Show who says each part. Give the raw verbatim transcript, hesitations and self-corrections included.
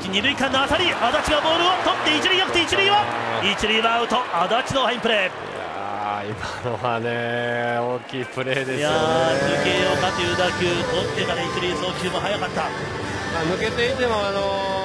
Speaker 1: 二塁間の当たり、足立がボールを取って一塁よくて一塁は一塁はアウト。足立のファインプレー。い
Speaker 2: や今のはね大きいプレーですよね。
Speaker 1: いや抜けようかという打球、取ってから一塁送球も速かった。
Speaker 2: 抜けていてもあのー